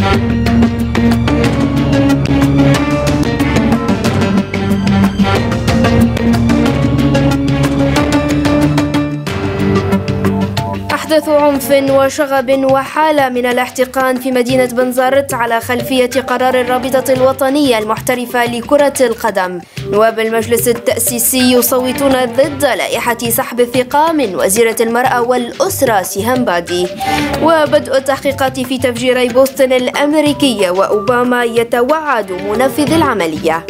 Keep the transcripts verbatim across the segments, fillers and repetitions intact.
أحدث عنف وشغب وحالة من الاحتقان في مدينة بنزرت على خلفية قرار الرابطة الوطنية المحترفة لكرة القدم. نواب المجلس التأسيسي يصوتون ضد لائحة سحب الثقة من وزيرة المرأة والأسرة سيهام بادي. وبدء التحقيقات في تفجيري بوسطن الأمريكية، وأوباما يتوعد منفذ العملية.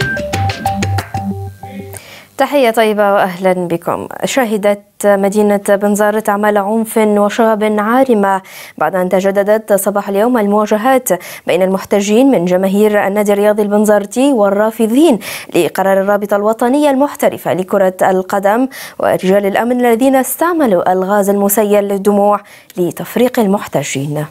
تحية طيبة وأهلا بكم. شهدت مدينة بنزرت أعمال عنف وشغب عارمة بعد أن تجددت صباح اليوم المواجهات بين المحتجين من جماهير النادي الرياضي البنزرتي والرافضين لقرار الرابطة الوطنية المحترفة لكرة القدم ورجال الأمن الذين استعملوا الغاز المسيل للدموع لتفريق المحتجين.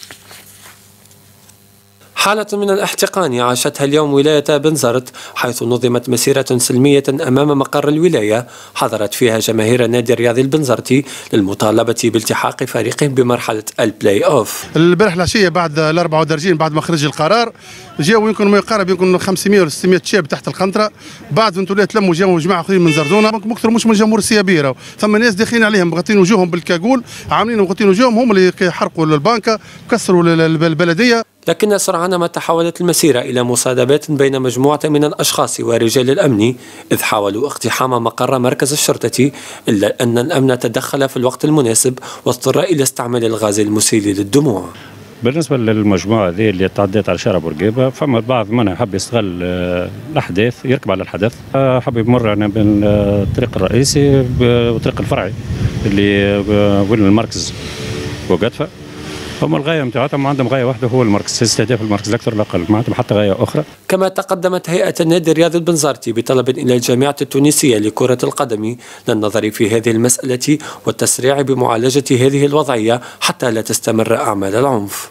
حالة من الاحتقان عاشتها اليوم ولاية بنزرت، حيث نظمت مسيرة سلمية أمام مقر الولاية حضرت فيها جماهير النادي الرياضي البنزرتي للمطالبة بالتحاق فريقهم بمرحلة البلاي أوف. البارح العشية بعد الأربعة ودرجين بعد ما خرج القرار جاوا يمكن ما يقارب يمكن خمسمائة ولا ستمائة شاب تحت القنطرة. بعد فهمتوا تلموا جاوا جماعة آخرين من زردونة أكثر مش من الجمهور السيابية، ثم ناس داخلين عليهم مغطين وجوههم بالكاكول، عاملين مغطين وجوههم، هم اللي حرقوا البنكة كسروا البلدية. لكن سرعان ما تحولت المسيرة إلى مصادمات بين مجموعة من الأشخاص ورجال الأمن، إذ حاولوا اقتحام مقر مركز الشرطة، إلا أن الأمن تدخل في الوقت المناسب واضطر إلى استعمال الغاز المسيل للدموع. بالنسبة للمجموعة ذي اللي تعديت على شارع بورقيبة، فما البعض منها حب يستغل الأحداث، يركب على الحدث، حب يمر بين الطريق الرئيسي والطريق الفرعي اللي وين المركز وقدفة. هم الغاية متاعتهم عندهم غاية واحدة، هو المركز، استهداف المركز لا أكثر لا أقل، ما عندهم حتى غاية أخرى. كما تقدمت هيئة النادي الرياضي البنزرتي بطلب إلى الجامعة التونسية لكرة القدم للنظر في هذه المسألة والتسريع بمعالجة هذه الوضعية حتى لا تستمر أعمال العنف.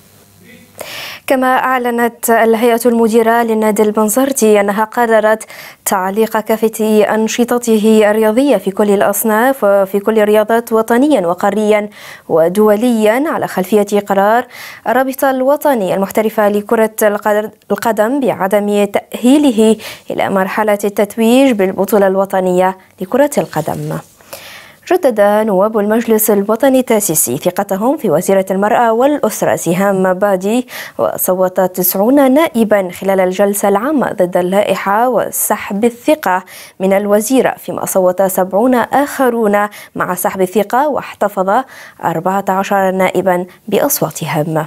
كما أعلنت الهيئة المديرة للنادي البنزرتي أنها قررت تعليق كافة أنشطته الرياضية في كل الأصناف وفي كل الرياضات وطنيا وقاريا ودوليا على خلفية قرار الرابطة الوطنية المحترفة لكرة القدم بعدم تأهيله إلى مرحلة التتويج بالبطولة الوطنية لكرة القدم. جدد نواب المجلس الوطني التأسيسي ثقتهم في وزيرة المرأة والأسرة سيهام بادي، وصوت تسعون نائبا خلال الجلسة العامة ضد اللائحة وسحب الثقة من الوزيرة، فيما صوت سبعون آخرون مع سحب الثقة، واحتفظ أربعة عشر نائبا بأصواتهم.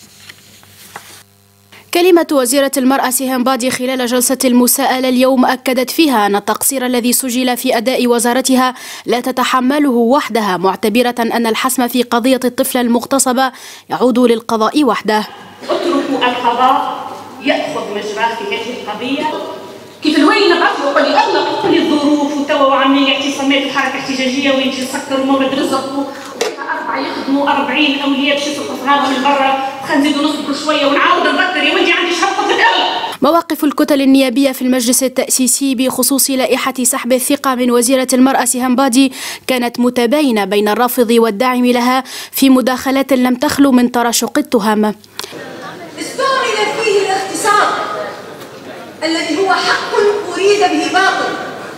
كلمة وزيرة المرأة سيهام بادي خلال جلسة المساءلة اليوم أكدت فيها أن التقصير الذي سجل في أداء وزارتها لا تتحمله وحدها، معتبرة أن الحسم في قضية الطفلة المغتصبة يعود للقضاء وحده. اتركوا القضاء يأخذ مجراه في هذه القضية. كيف الوالي نبعث له يقول لي أغلق كل الظروف وتوا عاملين اعتصامات الحركة احتجاجية ويجي يسكروا مورد رزق أربعة يخدموا أربعين أولياء باش يصرفوا صغارهم من برا، خلينا نزيدوا نصبروا شوية ونعاود نذكر يا ولدي عندي شهر في الأغلب. مواقف الكتل النيابية في المجلس التأسيسي بخصوص لائحة سحب الثقة من وزيرة المرأة سيهام بادي كانت متباينة بين الرافض والداعم لها في مداخلات لم تخلو من تراشق التهم. استعمل فيه الاختصار الذي هو حق أريد به باطل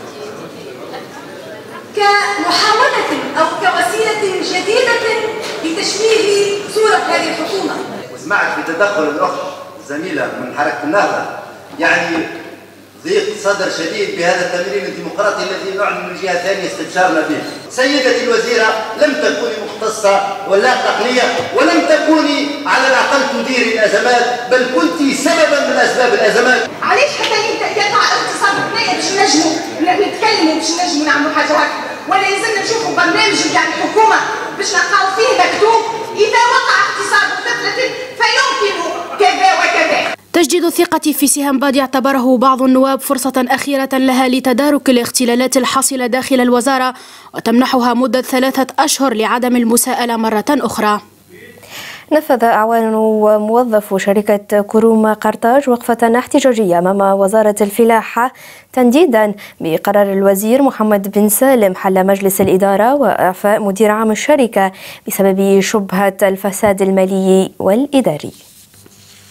كمحاولة أو كوسيلة جديدة لتشويه صورة هذه الحكومة. وسمعت بتدخل الأخت زميلة من حركة النهضة، يعني ضيق صدر شديد بهذا التمرين الديمقراطي الذي نعلن من جهة ثانية استبشارنا به. سيدتي الوزيرة، لم تكوني مختصة ولا تقنية، ولم تكوني على الأقل تدير الأزمات، بل كنت سببا من أسباب الأزمات. علاش حتى يقع اغتصاب ثنائي باش نجموا نتكلموا باش نجموا نعملوا حاجة هكا؟ ولا يلزمنا نشوفوا برنامج نتاع الحكومة باش نلقاو فيه مكتوب إذا وقع اغتصاب طفلة فيمكن كذا وكذا. تجديد الثقة في سيهام بادي اعتبره بعض النواب فرصة أخيرة لها لتدارك الاختلالات الحاصلة داخل الوزارة وتمنحها مدة ثلاثة أشهر لعدم المساءلة مرة أخرى. نفذ أعوان وموظفو شركة كروم قرطاج وقفة احتجاجية أمام وزارة الفلاحة تنديدا بقرار الوزير محمد بن سالم حل مجلس الإدارة وإعفاء مدير عام الشركة بسبب شبهة الفساد المالي والإداري.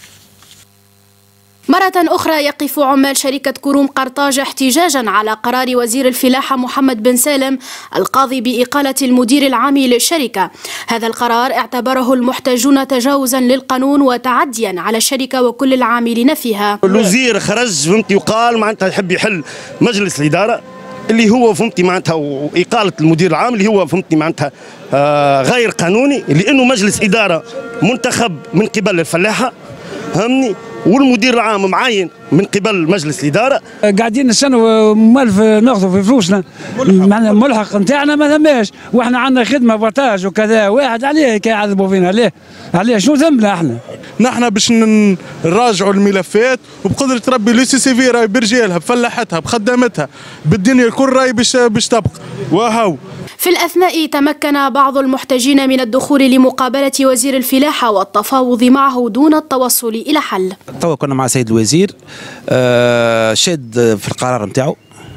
مرة أخرى يقف عمال شركة كروم قرطاج احتجاجا على قرار وزير الفلاحة محمد بن سالم القاضي بإقالة المدير العام للشركة. هذا القرار اعتبره المحتجون تجاوزا للقانون وتعديا على الشركة وكل العاملين فيها. الوزير خرج فهمتي وقال معناتها يحب يحل مجلس الإدارة اللي هو فهمتي معناتها وإقالة المدير العام اللي هو فهمتي معناتها آه غير قانوني، لأنه مجلس إدارة منتخب من قبل الفلاحة فهمني، والمدير العام معين من قبل مجلس الإدارة. قاعدين نستنوا مالف ناخذوا في فلوسنا، معناها الملحق نتاعنا ما ثماش، واحنا عندنا خدمة بارتاج وكذا، واحد عليه كي يعذبوا فينا، عليه عليه شنو ذنبنا احنا؟ نحن باش نراجعوا الملفات وبقدرة ربي لي سي سي في راهي برجالها بفلاحتها بخدمتها بالدنيا الكل راهي باش باش تبقى وهو. في الأثناء تمكن بعض المحتجين من الدخول لمقابلة وزير الفلاحة والتفاوض معه دون التوصل إلى حل. توا كنا مع سيد الوزير آه شاد في القرار نتاعو،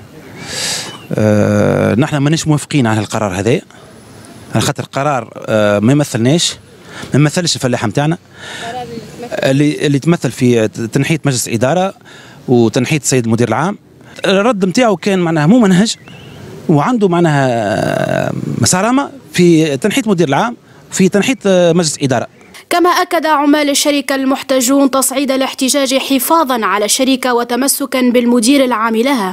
آه نحن ماناش موافقين على القرار هذا على خاطر القرار آه ما يمثلناش، ما يمثلش الفلاحة نتاعنا اللي اللي تمثل في تنحية مجلس الإدارة وتنحية السيد المدير العام. الرد نتاعو كان معناها مو منهج وعنده معناها مسارمة في تنحية مدير العام في تنحية مجلس إدارة. كما أكد عمال الشركة المحتجون تصعيد الاحتجاج حفاظا على الشركة وتمسكا بالمدير العام لها.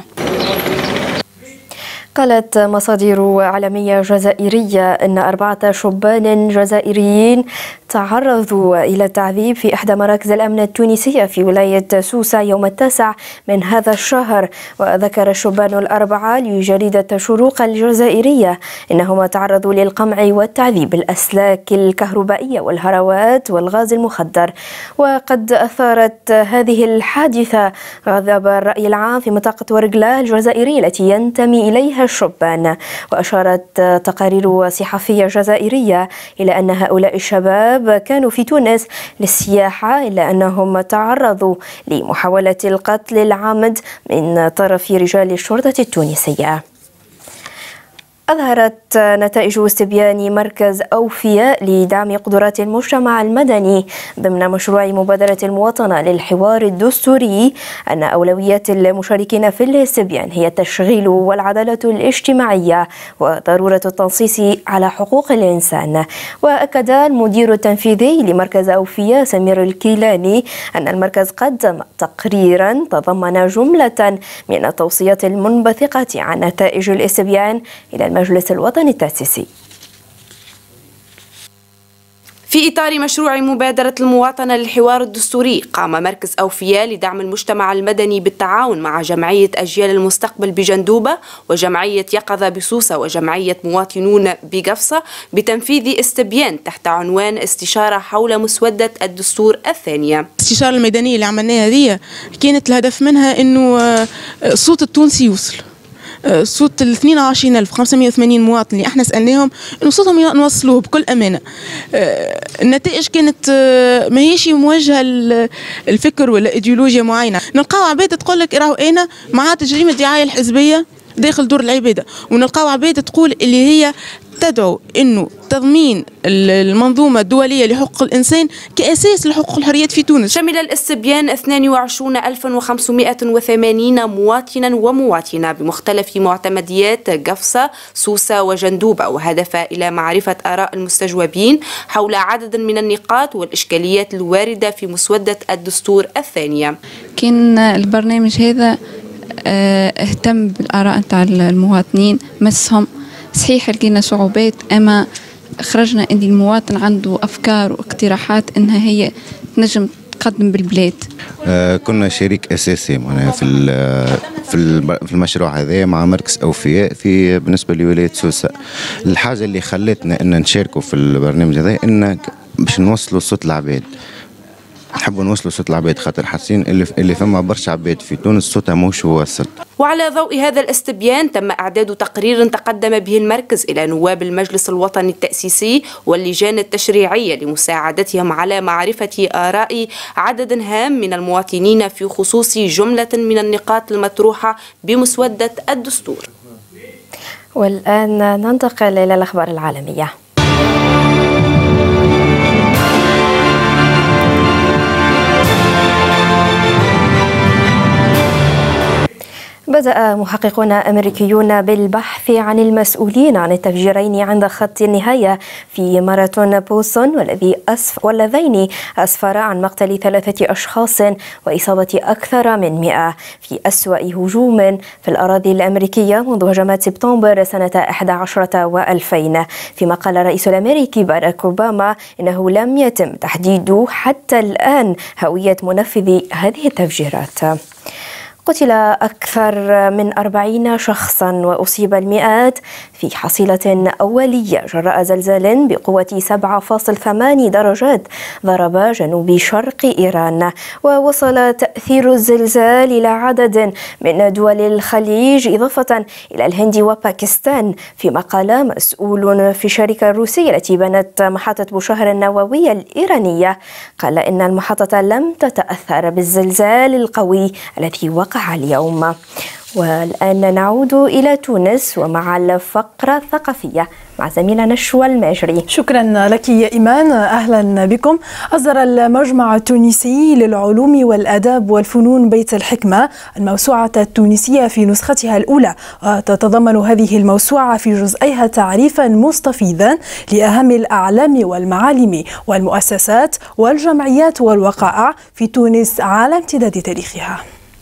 قالت مصادر عالمية جزائرية أن أربعة شبان جزائريين تعرضوا إلى التعذيب في إحدى مراكز الأمن التونسية في ولاية سوسة يوم التاسع من هذا الشهر. وذكر الشبان الأربعة لجريدة شروق الجزائرية أنهم تعرضوا للقمع والتعذيب بالأسلاك الكهربائية والهروات والغاز المخدر. وقد أثارت هذه الحادثة غضب الرأي العام في منطقة ورقلة الجزائرية التي ينتمي إليها الشبان. وأشارت تقارير صحفية جزائرية إلى أن هؤلاء الشباب كانوا في تونس للسياحة، إلا أنهم تعرضوا لمحاولة القتل العامد من طرف رجال الشرطة التونسية. أظهرت نتائج استبيان مركز أوفياء لدعم قدرات المجتمع المدني ضمن مشروع مبادرة المواطنة للحوار الدستوري أن أولويات المشاركين في الاستبيان هي التشغيل والعدالة الاجتماعية وضرورة التنصيص على حقوق الإنسان. وأكد المدير التنفيذي لمركز أوفياء سمير الكيلاني أن المركز قدم تقريرا تضمن جملة من التوصيات المنبثقة عن نتائج الاستبيان إلى المجلس الوطني التأسيسي. في إطار مشروع مبادرة المواطنة للحوار الدستوري، قام مركز أوفياء لدعم المجتمع المدني بالتعاون مع جمعية أجيال المستقبل بجندوبة وجمعية يقظة بسوسة وجمعية مواطنون بقفصة بتنفيذ استبيان تحت عنوان استشارة حول مسودة الدستور الثانية. الاستشارة الميدانية اللي عملناها هذه كانت الهدف منها إنه صوت التونسي يوصل، صوت ال اثنين وعشرين ألف وخمسمائة وثمانين مواطن اللي احنا سالناهم انه صوتهم نوصلوه بكل امانه. النتائج كانت ما هيش موجهه الفكر ولا ايديولوجيا معينه. نلقاو عباد تقول لك راهو انا مع تجريم الدعايه الحزبيه داخل دور العباده، ونلقاو عباد تقول اللي هي تدعو انه تضمين المنظومه الدوليه لحقوق الانسان كاساس لحقوق الحريات في تونس. شمل الاستبيان اثنين وعشرين ألفا وخمسمائة وثمانين مواطنا ومواطنه بمختلف معتمديات قفصه سوسه وجندوبه، وهدف الى معرفه اراء المستجوبين حول عدد من النقاط والاشكاليات الوارده في مسوده الدستور الثانيه. كان البرنامج هذا اهتم بالاراء نتاع المواطنين، مسهم صحيح لقينا صعوبات، اما خرجنا ان المواطن عنده افكار واقتراحات انها هي تنجم تقدم بالبلاد. آه كنا شريك اساسي معناها في في في المشروع هذا مع مركز اوفياء في بالنسبه لولايه سوسه. الحاجه اللي خلتنا ان نشاركوا في البرنامج هذا ان باش نوصلوا صوت العباد، نحبوا نوصلوا صوت العباد خاطر حاسين اللي اللي فما برشا عباد في تونس صوتها موش واصل. وعلى ضوء هذا الاستبيان تم إعداد تقرير تقدم به المركز إلى نواب المجلس الوطني التأسيسي واللجان التشريعية لمساعدتهم على معرفة آراء عدد هام من المواطنين في خصوص جملة من النقاط المطروحة بمسودة الدستور. والآن ننتقل إلى الأخبار العالمية. بدأ محققون أمريكيون بالبحث عن المسؤولين عن التفجيرين عند خط النهاية في ماراثون بوسطن والذي أسف واللذين أسفرا عن مقتل ثلاثة أشخاص وإصابة أكثر من مئة في أسوأ هجوم في الأراضي الأمريكية منذ هجمات سبتمبر سنة أحد عشر وألفين. فيما قال الرئيس الأمريكي باراك أوباما إنه لم يتم تحديد حتى الآن هوية منفذي هذه التفجيرات. قتل أكثر من أربعين شخصا وأصيب المئات في حصيلة أولية جراء زلزال بقوة سبعة فاصلة ثمانية درجات ضرب جنوب شرق إيران. ووصل تأثير الزلزال إلى عدد من دول الخليج إضافة إلى الهند وباكستان. فيما قال مسؤول في الشركة الروسية التي بنت محطة بوشهر النووية الإيرانية قال إن المحطة لم تتأثر بالزلزال القوي الذي وقع اليوم. والآن نعود إلى تونس ومع الفقرة الثقافية مع زميلنا نشوى الماجري. شكرا لك يا إيمان، أهلا بكم. أصدر المجمع التونسي للعلوم والآداب والفنون بيت الحكمة الموسوعة التونسية في نسختها الأولى، وتتضمن هذه الموسوعة في جزئيها تعريفا مستفيضا لأهم الأعلام والمعالم والمؤسسات والجمعيات والوقائع في تونس على امتداد تاريخها.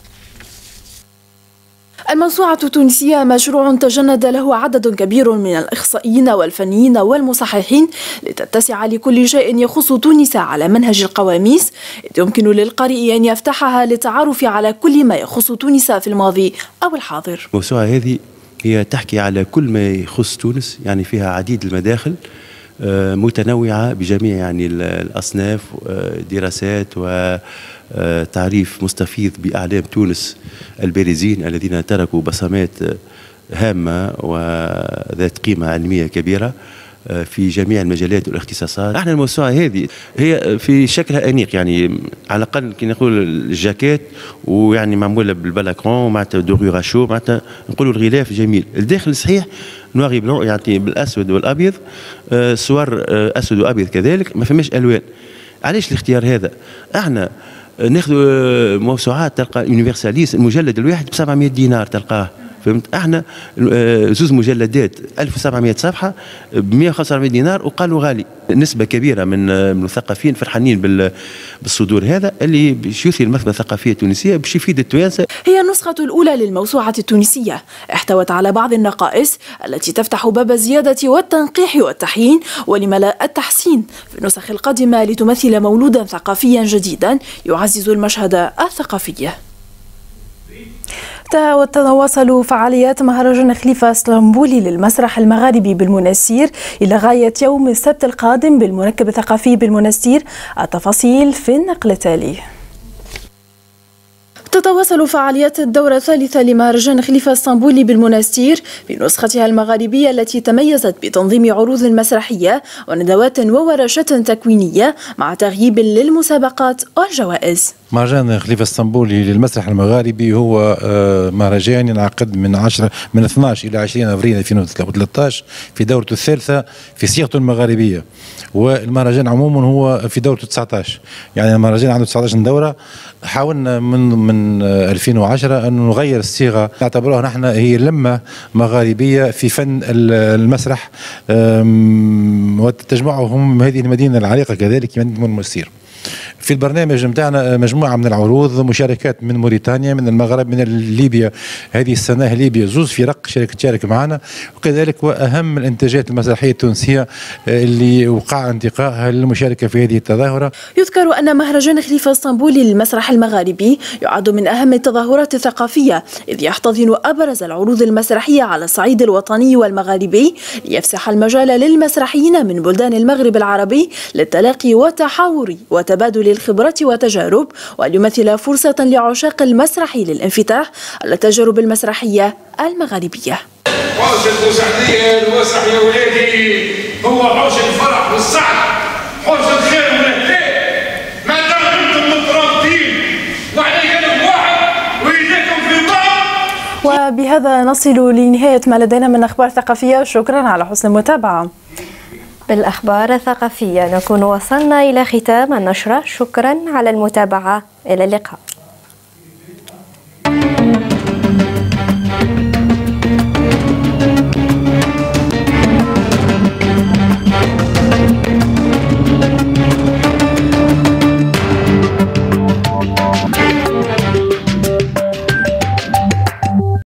الموسوعة التونسية مشروع تجند له عدد كبير من الإخصائيين والفنيين والمصححين لتتسع لكل شيء يخص تونس على منهج القواميس، يمكن للقارئ أن يفتحها للتعرف على كل ما يخص تونس في الماضي أو الحاضر. الموسوعة هذه هي تحكي على كل ما يخص تونس، يعني فيها عديد المداخل متنوعة بجميع يعني الأصناف، دراسات وتعريف مستفيض بأعلام تونس البارزين الذين تركوا بصمات هامة وذات قيمة علمية كبيرة في جميع المجالات والاختصاصات. احنا الموسوعة هذه هي في شكلها أنيق، يعني على الأقل كي نقول الجاكيت ويعني معمولة بالبلاكرون معناتها دوغورا شو، معناتها نقولوا الغلاف جميل. الداخل صحيح نواري بلون، يعني بالأسود والأبيض، صور أسود وأبيض كذلك، ما فماش ألوان. علاش الاختيار هذا؟ احنا ناخذ موسوعات تلقى يونيفرساليس المجلد الواحد ب سبعمائة دينار تلقاه، فهمت؟ احنا زوز مجلدات ألف وسبعمائة صفحه ب مئة وخمسة وأربعين دينار وقالوا غالي. نسبه كبيره من المثقفين فرحانين بالصدور هذا اللي باش يثري المكتبه الثقافيه التونسيه باش يفيد التوانسه. هي النسخه الاولى للموسوعه التونسيه، احتوت على بعض النقائص التي تفتح باب الزياده والتنقيح والتحيين ولما لا التحسين في النسخ القادمه لتمثل مولودا ثقافيا جديدا يعزز المشهد الثقافي. وتتواصل فعاليات مهرجان خليفة اسطنبولي للمسرح المغاربي بالمنستير إلى غاية يوم السبت القادم بالمركب الثقافي بالمنستير. التفاصيل في النقل التالي. تتواصل فعاليات الدورة الثالثة لمهرجان خليفة اسطنبولي بالمنستير بنسختها المغاربية التي تميزت بتنظيم عروض مسرحية وندوات وورشات تكوينية مع تغييب للمسابقات والجوائز. مهرجان خليفة اسطنبولي للمسرح المغاربي هو مهرجان ينعقد من عشرة من اثني عشر إلى عشرين أفريل ألفين وثلاثة عشر في دورته الثالثة في صيغته المغاربية، والمهرجان عموما هو في دورته تسعة عشر، يعني المهرجان عنده تسعة عشر دورة. حاولنا من من ألفين وعشرة أن نغير الصيغة، نعتبرها نحن هي لمة مغاربية في فن المسرح وتجمعهم هذه المدينة العريقة كذلك مدينة المنستير. في البرنامج نتاعنا مجموعه من العروض، مشاركات من موريتانيا، من المغرب، من ليبيا. هذه السنه ليبيا زوز فرق شارك تشارك معنا، وكذلك واهم الانتاجات المسرحيه التونسيه اللي وقع انتقائها للمشاركه في هذه التظاهره. يذكر ان مهرجان خليفه اسطنبولي للمسرح المغاربي يعد من اهم التظاهرات الثقافيه، اذ يحتضن ابرز العروض المسرحيه على الصعيد الوطني والمغاربي، ليفسح المجال للمسرحيين من بلدان المغرب العربي للتلاقي والتحاور وتبادل الخبرات والتجارب، وليمثل فرصة لعشاق المسرح للانفتاح على التجارب المسرحية المغاربية. حوش البوسعدية المسرح يا ولادي هو حوش الفرح والسعد، حوش الخير والهداء، ما دام انتم مترابطين وعلى قلب واحد وايديكم في بعض. وبهذا نصل لنهاية ما لدينا من أخبار ثقافية. شكرا على حسن المتابعة. بالأخبار الثقافية نكون وصلنا إلى ختام النشرة. شكرا على المتابعة، إلى اللقاء.